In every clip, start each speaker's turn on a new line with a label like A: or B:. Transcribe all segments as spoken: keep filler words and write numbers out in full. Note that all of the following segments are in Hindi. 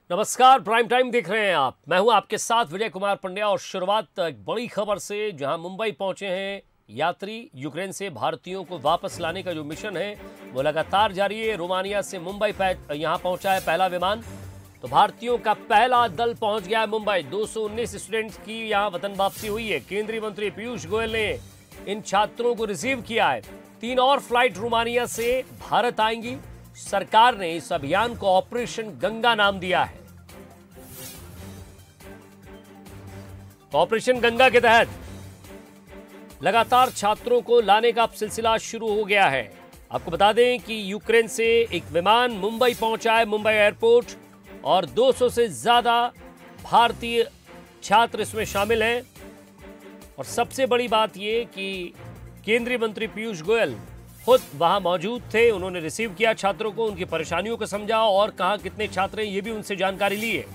A: नमस्कार, प्राइम टाइम देख रहे हैं आप। मैं हूं आपके साथ विजय कुमार पंड्या और शुरुआत एक बड़ी खबर से, जहां मुंबई पहुंचे हैं यात्री। यूक्रेन से भारतीयों को वापस लाने का जो मिशन है वो लगातार जारी है। रोमानिया से मुंबई यहां पहुंचा है पहला विमान। तो भारतीयों का पहला दल पहुंच गया है मुंबई। दो सौ उन्नीस स्टूडेंट्स की यहां वतन वापसी हुई है। केंद्रीय मंत्री पीयूष गोयल ने इन छात्रों को रिसीव किया है। तीन और फ्लाइट रोमानिया से भारत आएंगी। सरकार ने इस अभियान को ऑपरेशन गंगा नाम दिया है। ऑपरेशन गंगा के तहत लगातार छात्रों को लाने का सिलसिला शुरू हो गया है। आपको बता दें कि यूक्रेन से एक विमान मुंबई पहुंचा है, मुंबई एयरपोर्ट, और दो सौ से ज्यादा भारतीय छात्र इसमें शामिल हैं। और सबसे बड़ी बात यह कि केंद्रीय मंत्री पीयूष गोयल खुद वहां मौजूद थे। उन्होंने रिसीव किया छात्रों को, उनकी परेशानियों को समझा और कहा कितने छात्र हैं ये भी उनसे जानकारी ली है।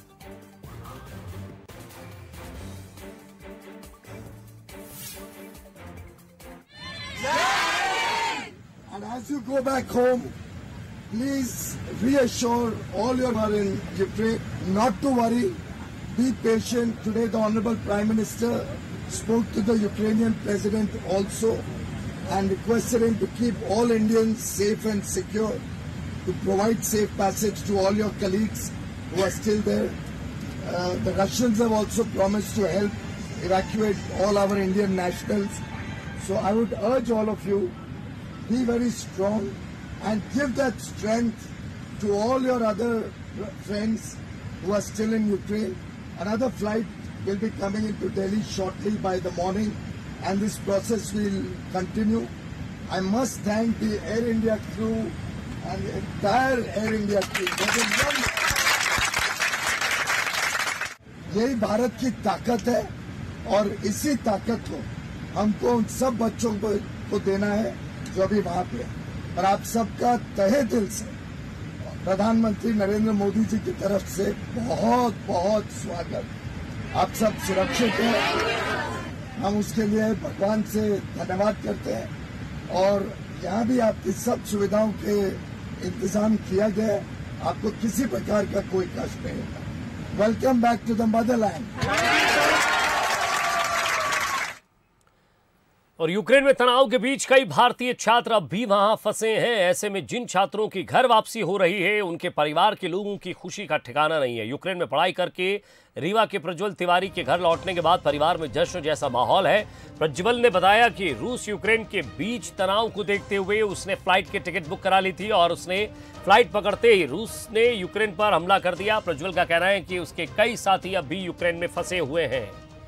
B: And as you go back home, please reassure all your who are in Ukraine not to worry, be patient. Today the Honorable Prime Minister spoke to the Ukrainian President also and requested him to keep all Indians safe and secure, to provide safe passage to all your colleagues who are still there. Uh, the Russians have also promised to help evacuate all our Indian nationals. So I would urge all of you, be very strong and give that strength to all your other friends who are still in Ukraine. Another flight will be coming into Delhi shortly by the morning, and this process will continue. I must thank the Air India crew and the entire Air India crew. यही भारत की ताकत है और इसी ताकत को हमको उन सब बच्चों को, को देना है जो अभी वहां पे है। और आप सबका तहे दिल से प्रधानमंत्री नरेंद्र मोदी जी की तरफ से बहुत बहुत स्वागत। आप सब सुरक्षित हैं, हम उसके लिए भगवान से धन्यवाद करते हैं। और यहाँ भी आपकी सब सुविधाओं के इंतजाम किया गया है, आपको किसी प्रकार का कोई कष्ट नहीं होगा। Welcome back to the motherland.
A: और यूक्रेन में तनाव के बीच कई भारतीय छात्र अब भी वहां फंसे हैं। ऐसे में जिन छात्रों की घर वापसी हो रही है उनके परिवार के लोगों की खुशी का ठिकाना नहीं है। यूक्रेन में पढ़ाई करके रीवा के प्रज्वल तिवारी के घर लौटने के बाद परिवार में जश्न जैसा माहौल है। प्रज्वल ने बताया कि रूस यूक्रेन के बीच तनाव को देखते हुए उसने फ्लाइट की टिकट बुक करा ली थी और उसने फ्लाइट पकड़ते ही रूस ने यूक्रेन पर हमला कर दिया। प्रज्वल का कहना है कि उसके कई साथी अब भी यूक्रेन में फंसे हुए हैं।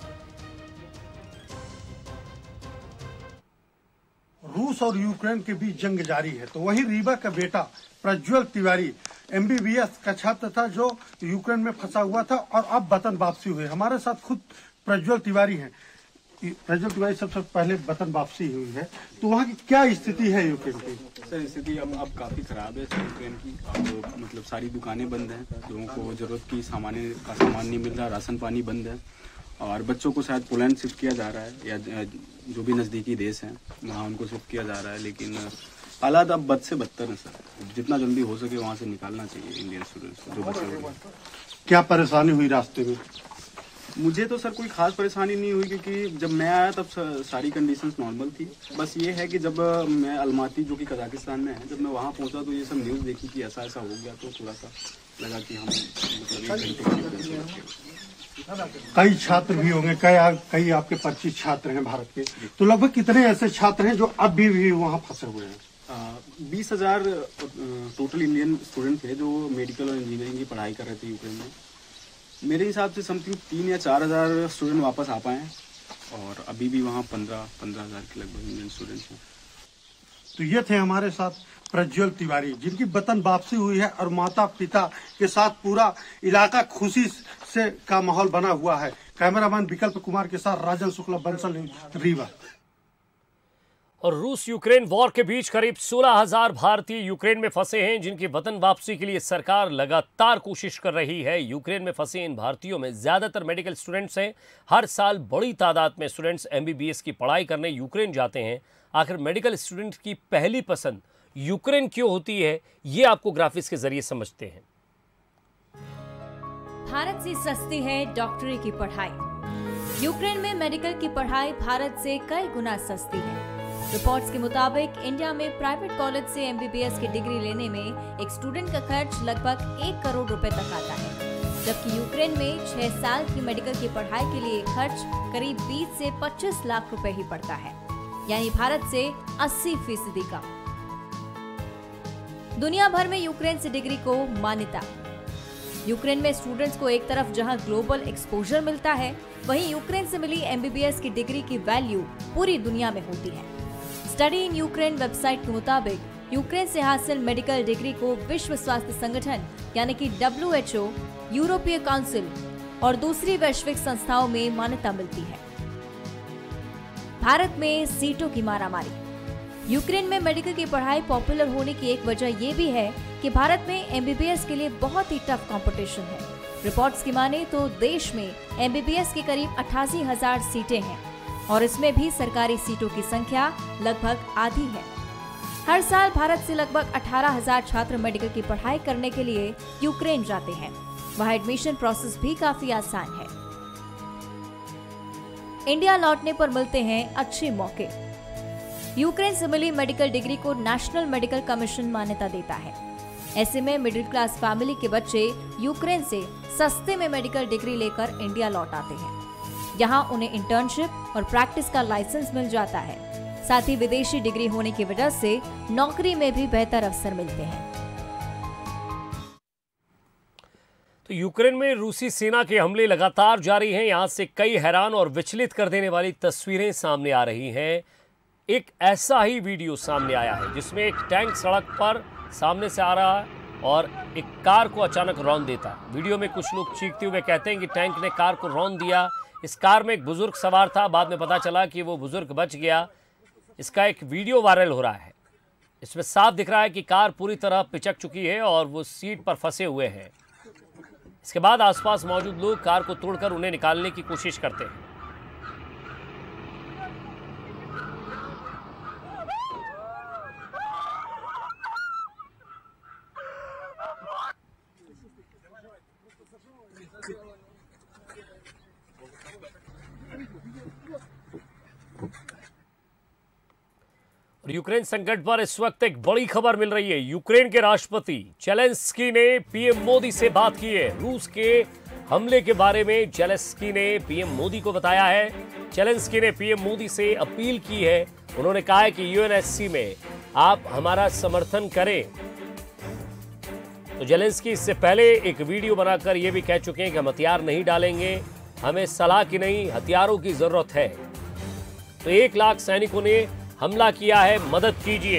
C: रूस और यूक्रेन के बीच जंग जारी है, तो वही रीवा का बेटा प्रज्वल तिवारी एमबीबीएस का छात्र था जो यूक्रेन में फंसा हुआ था और अब वतन वापसी हुई। हमारे साथ खुद प्रज्वल तिवारी हैं। प्रज्वल तिवारी सबसे पहले वतन वापसी हुई है, तो वहाँ की क्या स्थिति है यूक्रेन की?
D: सर स्थिति अब अब काफ़ी ख़राब है यूक्रेन की। अब मतलब सारी दुकानें बंद हैं, लोगों को ज़रूरत की सामान का सामान नहीं मिल रहा, राशन पानी बंद है और बच्चों को शायद पोलैंड शिफ्ट किया जा रहा है या जो भी नज़दीकी देश हैं वहाँ उनको शिफ्ट किया जा रहा है। लेकिन हालात अब बद से बदतर हैं सर। जितना जल्दी हो सके वहाँ से निकालना चाहिए इंडियन स्टूडेंट्स को जो बचे हुए। क्या परेशानी हुई रास्ते में? मुझे तो सर कोई खास परेशानी नहीं हुई क्योंकि जब मैं आया तब सारी कंडीशंस नॉर्मल थी। बस ये है कि जब मैं अलमाती जो कि कजाकिस्तान में है, जब मैं वहाँ पहुँचा तो ये सब न्यूज़ देखी कि ऐसा ऐसा हो गया, तो थोड़ा सा लगा कि हम मतलब एक घंटे
C: कई छात्र भी होंगे, कई कई आपके परिचित छात्र हैं भारत के, तो लगभग कितने ऐसे छात्र हैं जो अब भी, भी वहाँ फंसे हुए हैं?
D: बीस हजार टोटल इंडियन स्टूडेंट थे जो मेडिकल और इंजीनियरिंग की पढ़ाई कर रहे थे यूक्रेन में। मेरे हिसाब से समथिंग तीन या चार हजार स्टूडेंट वापस आ पाए और अभी भी वहाँ पंद्रह पंद्रह हजार के लगभग इंडियन स्टूडेंट्स हैं।
C: तो ये थे हमारे साथ प्रज्वल तिवारी जिनकी वतन वापसी हुई है और माता पिता के साथ पूरा इलाका खुशी से का माहौल बना हुआ है। कैमरामैन विकल्प कुमार के साथ राजन शुक्ला, बंसल रीवा।
A: और रूस यूक्रेन वॉर के बीच करीब सोलह हजार भारतीय यूक्रेन में फंसे हैं, जिनकी वतन वापसी के लिए सरकार लगातार कोशिश कर रही है। यूक्रेन में फंसे इन भारतीयों में ज्यादातर मेडिकल स्टूडेंट्स हैं। हर साल बड़ी तादाद में स्टूडेंट्स एमबीबीएस की पढ़ाई करने यूक्रेन जाते हैं। आखिर मेडिकल स्टूडेंट की पहली पसंद यूक्रेन क्यों होती है, ये आपको ग्राफिक्स के जरिए समझते हैं।
E: भारत से सस्ती है डॉक्टरी की पढ़ाई। यूक्रेन में मेडिकल की पढ़ाई भारत से कई गुना सस्ती है। रिपोर्ट्स के मुताबिक इंडिया में प्राइवेट कॉलेज से एमबीबीएस की डिग्री लेने में एक स्टूडेंट का खर्च लगभग एक करोड़ रुपए तक आता है, जबकि यूक्रेन में छह साल की मेडिकल की पढ़ाई के लिए खर्च करीब बीस से पच्चीस लाख रुपए ही पड़ता है, यानी भारत से अस्सी फीसदी कम। दुनिया भर में यूक्रेन से डिग्री को मान्यता। यूक्रेन में स्टूडेंट्स को एक तरफ जहां ग्लोबल एक्सपोजर मिलता है, वहीं यूक्रेन से मिली एमबीबीएस की डिग्री की वैल्यू पूरी दुनिया में होती है। स्टडी इन यूक्रेन वेबसाइट के मुताबिक यूक्रेन से हासिल मेडिकल डिग्री को विश्व स्वास्थ्य संगठन यानी कि डब्ल्यू एच ओ, यूरोपीय काउंसिल और दूसरी वैश्विक संस्थाओं में मान्यता मिलती है। भारत में सीटों की मारामारी। यूक्रेन में मेडिकल की पढ़ाई पॉपुलर होने की एक वजह ये भी है कि भारत में एमबीबीएस के लिए बहुत ही टफ कंपटीशन है। रिपोर्ट्स की माने तो देश में एमबीबीएस की करीब अट्ठासी हजार सीटें हैं और इसमें भी सरकारी सीटों की संख्या लगभग आधी है। हर साल भारत से लगभग अठारह हजार छात्र मेडिकल की पढ़ाई करने के लिए यूक्रेन जाते हैं। वहाँ एडमिशन प्रोसेस भी काफी आसान है। इंडिया लौटने पर मिलते हैं अच्छे मौके। यूक्रेन से मिली मेडिकल डिग्री को नेशनल मेडिकल कमीशन मान्यता देता है। ऐसे में मिडिल क्लास फैमिली के बच्चे यूक्रेन से सस्ते में मेडिकल डिग्री लेकर इंडिया लौट आते हैं। यहाँ उन्हें इंटर्नशिप और प्रैक्टिस का लाइसेंस मिल जाता है। साथ ही विदेशी डिग्री होने की वजह से नौकरी में भी बेहतर अवसर मिलते हैं।
A: तो यूक्रेन में रूसी सेना के हमले लगातार जारी हैं। यहाँ से कई हैरान और विचलित कर देने वाली तस्वीरें सामने आ रही हैं। एक ऐसा ही वीडियो सामने आया है जिसमें एक टैंक सड़क पर सामने से आ रहा है और एक कार को अचानक रौंद देता है। वीडियो में कुछ लोग चीखते हुए कहते हैं कि टैंक ने कार को रौंद दिया। इस कार में एक बुजुर्ग सवार था, बाद में पता चला कि वो बुजुर्ग बच गया। इसका एक वीडियो वायरल हो रहा है। इसमें साफ दिख रहा है कि कार पूरी तरह पिचक चुकी है और वो सीट पर फंसे हुए हैं। इसके बाद आसपास मौजूद लोग कार को तोड़कर उन्हें निकालने की कोशिश करते हैं। और यूक्रेन संकट पर इस वक्त एक बड़ी खबर मिल रही है। यूक्रेन के राष्ट्रपति जेलेंस्की ने पीएम मोदी से बात की है। रूस के हमले के बारे में जेलेंस्की ने पीएम मोदी को बताया है। जेलेंस्की ने पीएम मोदी से अपील की है। उन्होंने कहा है कि यूएनएससी में आप हमारा समर्थन करें। तो जेलेंस्की इससे पहले एक वीडियो बनाकर यह भी कह चुके हैं कि हम हथियार नहीं डालेंगे, हमें सलाह की नहीं हथियारों की जरूरत है। तो एक लाख सैनिकों ने हमला किया है, मदद कीजिए।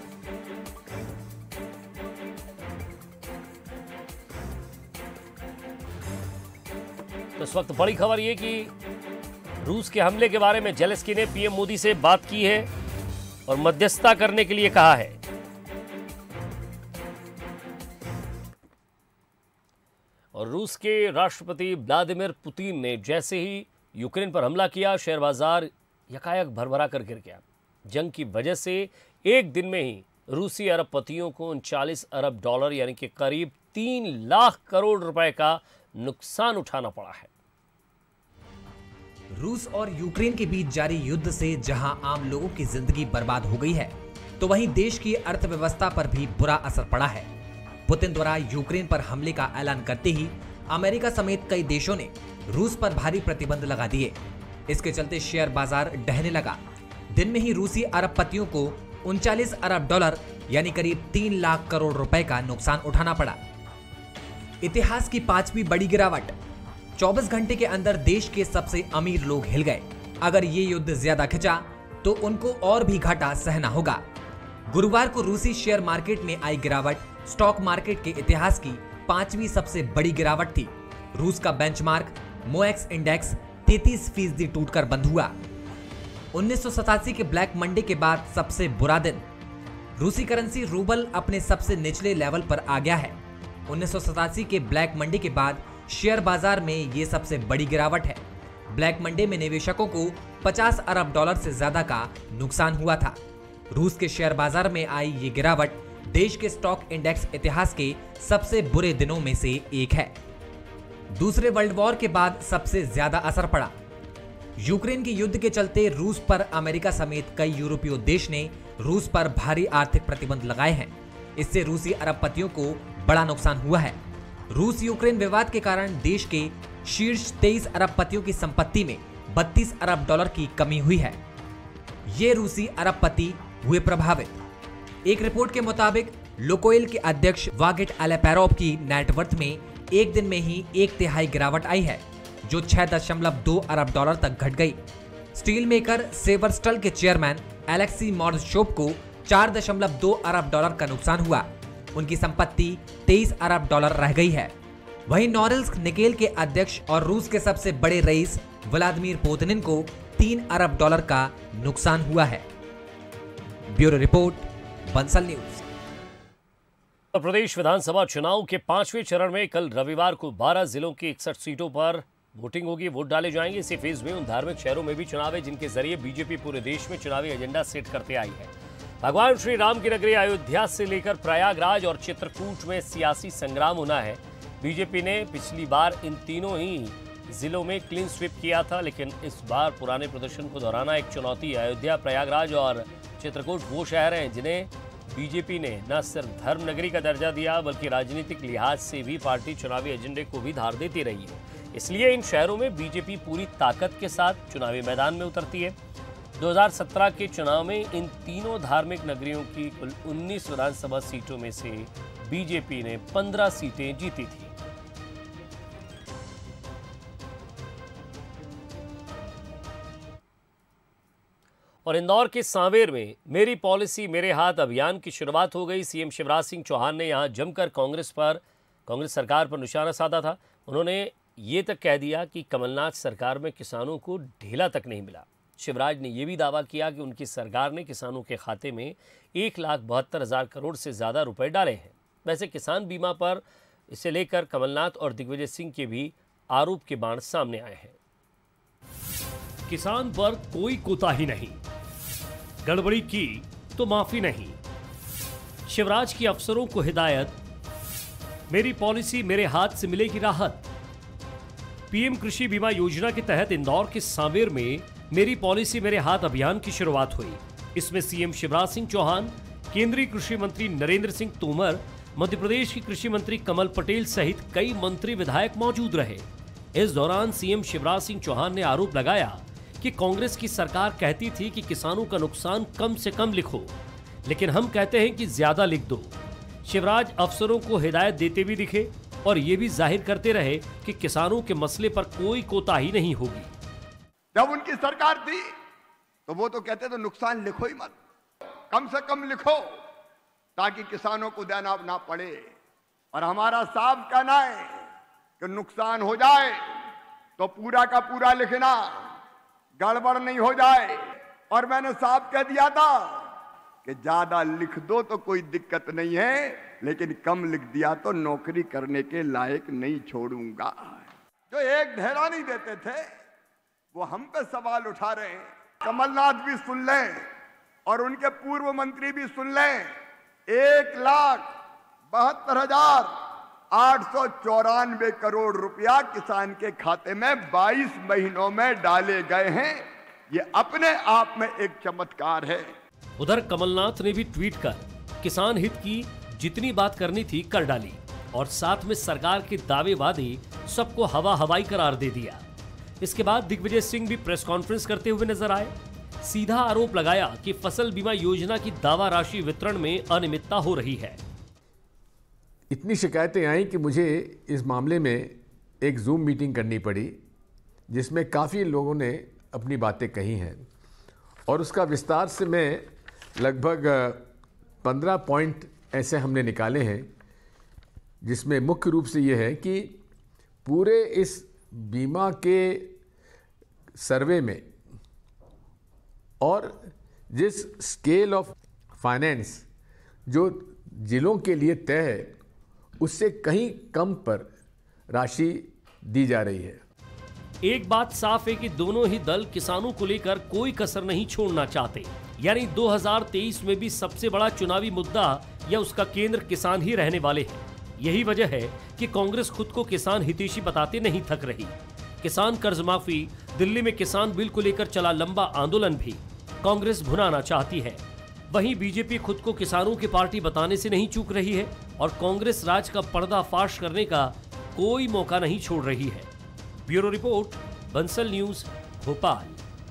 A: तो इस वक्त बड़ी खबर यह कि रूस के हमले के बारे में जेलेंस्की ने पीएम मोदी से बात की है और मध्यस्थता करने के लिए कहा है। और रूस के राष्ट्रपति व्लादिमीर पुतिन ने जैसे ही यूक्रेन पर हमला किया, शेयर बाजार यकायक भरभरा कर गिर गया। जंग की वजह से एक दिन में ही रूसी अरबपतियों को उनचालीस अरब डॉलर यानी कि करीब तीन लाख करोड़ रुपए का नुकसान उठाना पड़ा है।
F: रूस और यूक्रेन के बीच जारी युद्ध से जहां आम लोगों की जिंदगी बर्बाद हो गई है, तो वहीं देश की अर्थव्यवस्था पर भी बुरा असर पड़ा है। पुतिन द्वारा यूक्रेन पर हमले का ऐलान करते ही अमेरिका समेत कई देशों ने रूस पर भारी प्रतिबंध लगा दिए। इसके चलते शेयर बाजार ढहने लगा। दिन में ही रूसी अरबपतियों को उनचालीस अरब डॉलर यानी करीब तीन लाख करोड़ रुपए का नुकसान उठाना पड़ा। इतिहास की पांचवी बड़ी गिरावट। चौबीस घंटे के अंदर देश के सबसे अमीर लोग हिल गए। अगर ये युद्ध ज्यादा खिंचा तो उनको और भी घाटा सहना होगा। गुरुवार को रूसी शेयर मार्केट में आई गिरावट स्टॉक मार्केट के इतिहास की पांचवी सबसे बड़ी गिरावट थी। रूस का बेंचमार्क मोएक्स इंडेक्स तैंतीस फीसदी टूटकर बंद हुआ। उन्नीस सौ सतासी के ब्लैक मंडे के बाद सबसे बुरा दिन। रूसी करेंसी रूबल अपने सबसे निचले लेवल पर आ गया है। उन्नीस सौ सतासी के ब्लैक मंडे के बाद शेयर बाजार में ये सबसे बड़ी गिरावट है। ब्लैक मंडे में निवेशकों को पचास अरब डॉलर से ज्यादा का नुकसान हुआ था। रूस के शेयर बाजार में आई ये गिरावट देश के स्टॉक इंडेक्स इतिहास के सबसे बुरे दिनों में से एक है। दूसरे वर्ल्ड वॉर के बाद सबसे ज्यादा असर पड़ा। यूक्रेन के युद्ध के चलते रूस पर अमेरिका समेत कई यूरोपीय देश ने रूस पर भारी आर्थिक प्रतिबंध लगाए हैं। इससे रूसी अरबपतियों को बड़ा नुकसान हुआ है। रूस यूक्रेन विवाद के कारण देश के शीर्ष तेईस अरबपतियों की संपत्ति में बत्तीस अरब डॉलर की कमी हुई है। ये रूसी अरबपति हुए प्रभावित। एक रिपोर्ट के मुताबिक लुकोइल के अध्यक्ष वागेट अलेपेरोव की नेटवर्थ में एक दिन में ही एक तिहाई गिरावट आई है, जो छह दशमलव दो अरब डॉलर तक घट गई। स्टील मेकर सेवर्स्टल के चेयरमैन एलेक्सी मॉर्शोप को चार दशमलव दो अरब डॉलर का नुकसान हुआ। उनकी संपत्ति तेईस अरब डॉलर रह गई है। वहीं नोरिल्स्क निकेल के अध्यक्ष और रूस के सबसे बड़े रईस व्लादिमीर पुतिन को तीन अरब डॉलर का नुकसान हुआ है। Bureau report, Bansal News.
A: Uttar Pradesh विधानसभा चुनाव के पांचवें चरण में कल रविवार को बारह जिलों की इकसठ सीटों पर वोटिंग होगी, वोट डाले जाएंगे। इसी फेज में उन धार्मिक शहरों में भी चुनाव है जिनके जरिए बीजेपी पूरे देश में चुनावी एजेंडा सेट करते आई है। भगवान श्री राम की नगरी अयोध्या से लेकर प्रयागराज और चित्रकूट में सियासी संग्राम होना है। बीजेपी ने पिछली बार इन तीनों ही जिलों में क्लीन स्वीप किया था, लेकिन इस बार पुराने प्रदर्शन को दोहराना एक चुनौती है। अयोध्या, प्रयागराज और चित्रकूट वो शहर हैं जिन्हें बीजेपी ने न सिर्फ धर्म नगरी का दर्जा दिया, बल्कि राजनीतिक लिहाज से भी पार्टी चुनावी एजेंडे को भी धार देती रही है। इसलिए इन शहरों में बीजेपी पूरी ताकत के साथ चुनावी मैदान में उतरती है। दो हज़ार सत्रह के चुनाव में इन तीनों धार्मिक नगरियों की कुल उन्नीस विधानसभा सीटों में से बीजेपी ने पंद्रह सीटें जीती थी। और इंदौर के सांवेर में मेरी पॉलिसी मेरे हाथ अभियान की शुरुआत हो गई। सीएम शिवराज सिंह चौहान ने यहां जमकर कांग्रेस पर कांग्रेस सरकार पर निशाना साधा था। उन्होंने ये तक कह दिया कि कमलनाथ सरकार में किसानों को ढेला तक नहीं मिला। शिवराज ने यह भी दावा किया कि उनकी सरकार ने किसानों के खाते में एक लाख बहत्तर हजार करोड़ से ज़्यादा रुपए डाले हैं। वैसे किसान बीमा पर इसे लेकर कमलनाथ और दिग्विजय सिंह के भी आरोप के बाण सामने आए हैं। किसान पर कोई कोताही नहीं, गड़बड़ी की तो माफी नहीं। शिवराज की अफसरों को हिदायत, मेरी पॉलिसी मेरे हाथ से मिलेगी राहत। पीएम कृषि बीमा योजना के तहत इंदौर के सांवेर में मेरी पॉलिसी मेरे हाथ अभियान की शुरुआत हुई। इसमें सीएम शिवराज सिंह चौहान, केंद्रीय कृषि मंत्री नरेंद्र सिंह तोमर, मध्य प्रदेश की कृषि मंत्री कमल पटेल सहित कई मंत्री विधायक मौजूद रहे। इस दौरान सीएम शिवराज सिंह चौहान ने आरोप लगाया कि कांग्रेस की सरकार कहती थी कि किसानों का नुकसान कम से कम लिखो, लेकिन हम कहते हैं कि ज्यादा लिख दो। शिवराज अफसरों को हिदायत देते भी दिखे और ये भी जाहिर करते रहे कि किसानों के मसले पर कोई कोताही नहीं होगी।
G: जब उनकी सरकार थी तो वो तो कहते तो नुकसान लिखो ही मत, कम से कम लिखो ताकि किसानों को देना ना पड़े। और हमारा साफ कहना है कि नुकसान हो जाए तो पूरा का पूरा लिखना, गड़बड़ नहीं हो जाए। और मैंने साफ कह दिया था कि ज्यादा लिख दो तो कोई दिक्कत नहीं है, लेकिन कम लिख दिया तो नौकरी करने के लायक नहीं छोड़ूंगा। जो एक ढेला नहीं देते थे वो हम पे सवाल उठा रहे हैं। कमलनाथ भी सुन लें और उनके पूर्व मंत्री भी सुन लें। एक लाख बहत्तर हजार आठ सौ चौरानवे करोड़ रुपया किसान के खाते में बाईस महीनों में डाले गए हैं। ये अपने आप में एक चमत्कार है।
A: उधर कमलनाथ ने भी ट्वीट कर किसान हित की जितनी बात करनी थी कर डाली और साथ में सरकार के दावे वादे सबको हवा हवाई करार दे दिया। इसके बाद दिग्विजय सिंह भी प्रेस कॉन्फ्रेंस करते हुए नजर आए। सीधा आरोप लगाया कि फसल बीमा योजना की दावा राशि वितरण में अनियमितता हो रही है।
H: इतनी शिकायतें आई कि मुझे इस मामले में एक जूम मीटिंग करनी पड़ी, जिसमें काफ़ी लोगों ने अपनी बातें कही हैं और उसका विस्तार से मैं लगभग पंद्रह पॉइंट ऐसे हमने निकाले हैं, जिसमें मुख्य रूप से ये है कि पूरे इस बीमा के सर्वे में और जिस स्केल ऑफ फाइनेंस जो जिलों के लिए तय है उससे कहीं कम पर राशि दी जा रही है।
A: एक बात साफ है कि दोनों ही दल किसानों को लेकर कोई कसर नहीं छोड़ना चाहते। यानी दो हज़ार तेईस में भी सबसे बड़ा चुनावी मुद्दा या उसका केंद्र किसान ही रहने वाले हैं। यही वजह है कि कांग्रेस खुद को किसान हितैषी बताते नहीं थक रही। किसान कर्ज माफी, दिल्ली में किसान बिल को लेकर चला लंबा आंदोलन भी कांग्रेस भुनाना चाहती है। वहीं बीजेपी खुद को किसानों की पार्टी बताने से नहीं चूक रही है और कांग्रेस राज का पर्दाफाश करने का कोई मौका नहीं छोड़ रही है। Bureau report, Bansal News, Bhopal.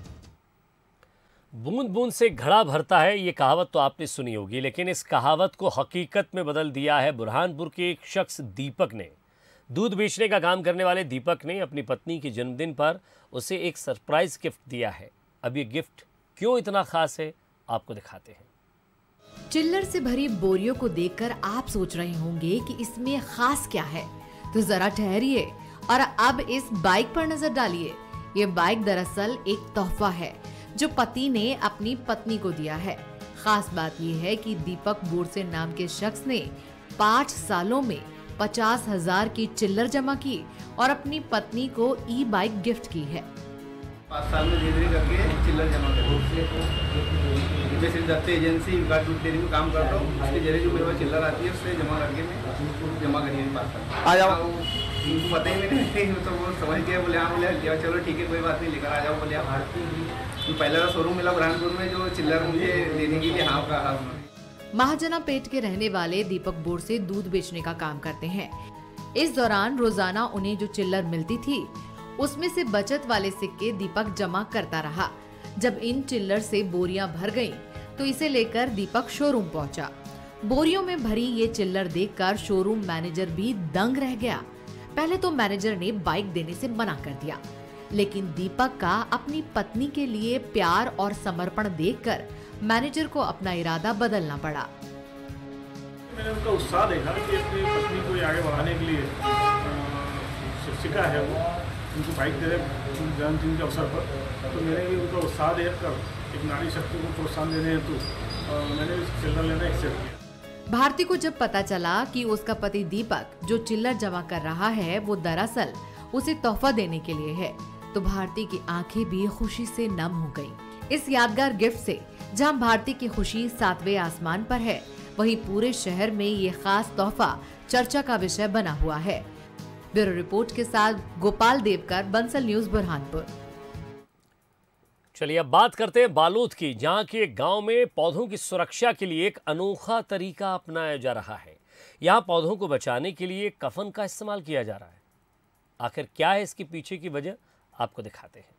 A: बूंद बूंद से घड़ा भरता है, ये कहावत तो आपने सुनी होगी, लेकिन इस कहावत को हकीकत में बदल दिया है बुरहानपुर के एक शख्स दीपक ने। दूध बेचने का काम करने वाले दीपक ने अपनी पत्नी के जन्मदिन पर उसे एक सरप्राइज गिफ्ट दिया है। अब ये गिफ्ट क्यों इतना खास है, आपको दिखाते हैं।
I: चिल्लर से भरी बोरियों को देखकर आप सोच रहे होंगे कि इसमें खास क्या है, तो जरा ठहरिए और अब इस बाइक पर नजर डालिए। ये बाइक दरअसल एक तोहफा है जो पति ने अपनी पत्नी को दिया है। खास बात यह है कि दीपक बोरसे नाम के शख्स ने पाँच सालों में पचास हजार की चिल्लर जमा की और अपनी पत्नी को ई बाइक गिफ्ट की है।
J: पाँच साल में धीरे धीरे करके चिल्लर जमा कर मैं सिर्फ दत्ते एजेंसी गार्ड दूध डेयरी में काम करता हूँ। उसके जरिए जो मेरे पास चिल्लर आती है उससे जमा करके मैं जमा करिए पास आ जाओ। उनको पता ही नहीं, तो वो समझ गया, बोले हाँ, बोले लिया चलो ठीक है कोई बात नहीं, लेकर आ जाओ। बोले आप तो पहला शोरूम मिला बुरहानपुर में जो चिल्लर मुझे देने के लिए हाँ कहा।
I: महाजना पेट के रहने वाले दीपक बोरसे दूध बेचने का काम करते हैं। इस दौरान रोजाना उन्हें जो चिल्लर मिलती थी उसमें से बचत वाले सिक्के दीपक जमा करता रहा। जब इन चिल्लर से बोरियां भर गईं, तो इसे लेकर दीपक शोरूम पहुंचा। बोरियों में भरी ये चिल्लर देखकर शोरूम मैनेजर भी दंग रह गया। पहले तो मैनेजर ने बाइक देने से मना कर दिया, लेकिन दीपक का अपनी पत्नी के लिए प्यार और समर्पण देखकर मैनेजर को अपना इरादा बदलना पड़ा।
K: मैंने उनका उत्साह देखा कि अपनी पत्नी को आगे बढ़ाने के लिए शिक्षिका है, वो उनको बाइक दे रहे जन्मदिन के अवसर पर, तो मैंने भी उनका उत्साह देखकर एक नारी शक्ति को प्रोत्साहन देने हेतु मैंने चिल्लर लेना एक्सेप्ट किया।
I: भारती को जब पता चला कि उसका पति दीपक जो चिल्लर जमा कर रहा है वो दरअसल उसे तोहफा देने के लिए है, तो भारती की आंखें भी खुशी से नम हो गईं। इस यादगार गिफ्ट से जहां भारती की खुशी सातवें आसमान पर है, वहीं पूरे शहर में ये खास तोहफा चर्चा का विषय बना हुआ है। ब्यूरो रिपोर्ट के साथ गोपाल देवकर, बंसल न्यूज, बुरहानपुर।
A: चलिए अब बात करते हैं बालोद की, जहां के एक गांव में पौधों की सुरक्षा के लिए एक अनोखा तरीका अपनाया जा रहा है। यहां पौधों को बचाने के लिए कफन का इस्तेमाल किया जा रहा है। आखिर क्या है इसके पीछे की वजह, आपको दिखाते हैं।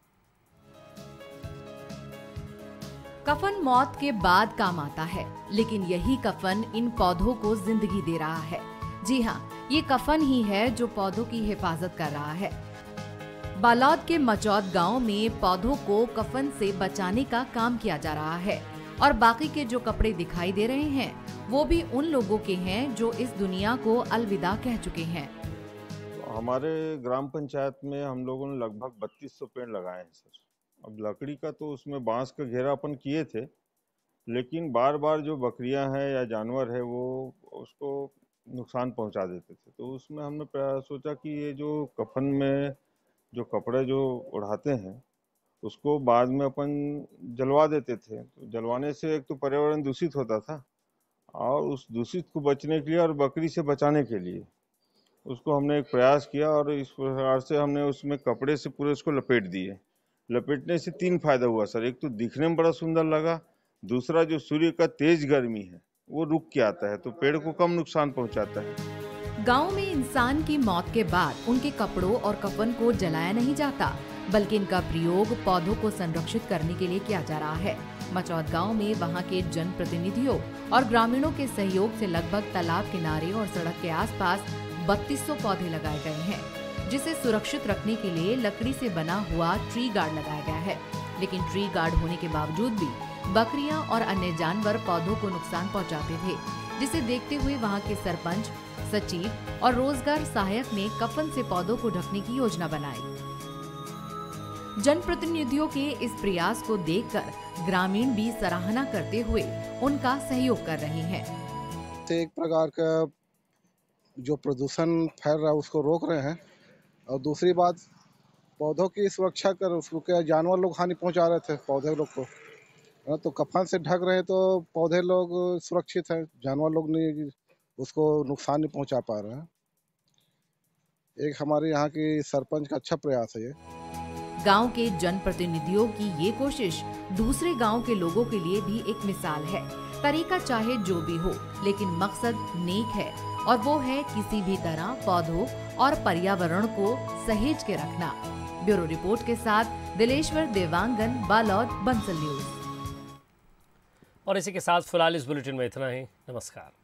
I: कफन मौत के बाद काम आता है, लेकिन यही कफन इन पौधों को जिंदगी दे रहा है। जी हाँ, ये कफन ही है जो पौधों की हिफाजत कर रहा है। बालोद के मचौद गांव में पौधों को कफन से बचाने का काम किया जा रहा है और बाकी के जो कपड़े दिखाई दे रहे हैं वो भी उन लोगों के हैं जो इस दुनिया को अलविदा कह चुके हैं।
L: हमारे ग्राम पंचायत में हम लोगों ने लगभग बत्तीस सौ पेड़ लगाए हैं सर। अब लकड़ी का तो उसमें बांस का घेरापन किए थे, लेकिन बार बार जो बकरियां हैं या जानवर है वो उसको नुकसान पहुंचा देते थे। तो उसमें हमने सोचा कि ये जो कफन में जो कपड़े जो उड़ाते हैं उसको बाद में अपन जलवा देते थे। तो जलवाने से एक तो पर्यावरण दूषित होता था और उस दूषित को बचने के लिए और बकरी से बचाने के लिए उसको हमने एक प्रयास किया और इस प्रकार से हमने उसमें कपड़े से पूरे उसको लपेट दिए। लपेटने से तीन फायदा हुआ सर। एक तो दिखने में बड़ा सुंदर लगा, दूसरा जो सूर्य का तेज गर्मी है वो रुक के आता है तो पेड़ को कम नुकसान पहुंचाता है।
I: गांव में इंसान की मौत के बाद उनके कपड़ों और कफन को जलाया नहीं जाता, बल्कि इनका प्रयोग पौधों को संरक्षित करने के लिए किया जा रहा है। मचौद गांव में वहां के जनप्रतिनिधियों और ग्रामीणों के सहयोग से लगभग तालाब किनारे और सड़क के आसपास बत्तीस सौ पौधे लगाए गए हैं, जिसे सुरक्षित रखने के लिए लकड़ी से बना हुआ ट्री गार्ड लगाया गया है। लेकिन ट्री गार्ड होने के बावजूद भी बकरियां और अन्य जानवर पौधों को नुकसान पहुंचाते थे, जिसे देखते हुए वहां के सरपंच, सचिव और रोजगार सहायक ने कफन से पौधों को ढकने की योजना बनाई। जनप्रतिनिधियों के इस प्रयास को देखकर ग्रामीण भी सराहना करते हुए उनका सहयोग कर रहे हैं।
M: एक प्रकार का जो प्रदूषण फैल रहा है उसको रोक रहे हैं, और दूसरी बात पौधों की सुरक्षा कर, उसको क्या जानवर लोग हानि पहुंचा रहे थे पौधे लोग को, तो कफन से ढक रहे तो पौधे लोग सुरक्षित हैं, जानवर लोग नहीं उसको नुकसान नहीं पहुंचा पा रहे हैं। एक हमारे यहाँ की सरपंच का अच्छा प्रयास है ये।
I: गांव के जनप्रतिनिधियों की ये कोशिश दूसरे गांव के लोगों के लिए भी एक मिसाल है। तरीका चाहे जो भी हो, लेकिन मकसद नेक है और वो है किसी भी तरह पौधों और पर्यावरण को सहेज के रखना। ब्यूरो रिपोर्ट के साथ दिलेश्वर देवांगन, बालौद, बंसल न्यूज।
A: और इसी के साथ फिलहाल इस बुलेटिन में इतना ही। नमस्कार।